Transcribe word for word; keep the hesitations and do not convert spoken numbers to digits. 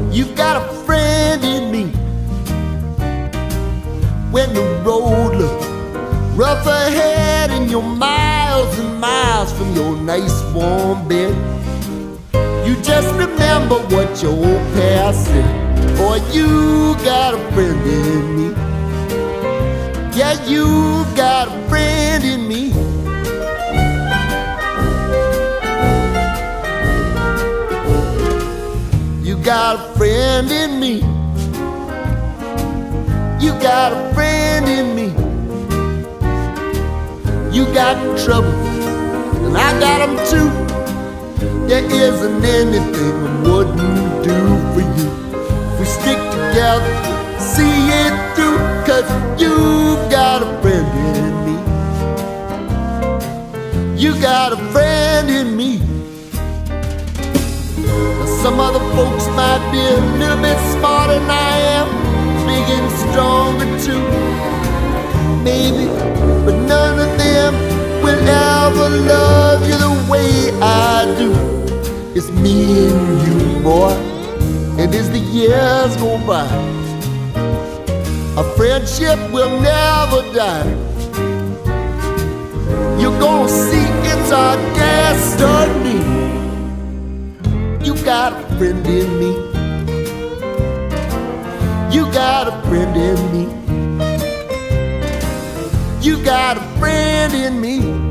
You've got a friend in me. When the road looks rough ahead and you're miles and miles from your nice warm bed, you just remember what your old past said. Boy, you got a friend in me. Yeah, you got a friend in me. You got a friend in me. You got a friend in me. You got trouble, and I got them too. There isn't anything I wouldn't do for you. If we stick together, see it through, 'cause you've got a friend in me. You got a friend in me. Some other folks might be a little bit smarter than I am, big and stronger too, maybe, but none of them will ever love you the way I do. It's me and you, boy, and as the years go by, our friendship will never die. You're gonna see it's our destiny. You got a friend in me. You got a friend in me. You got a friend in me.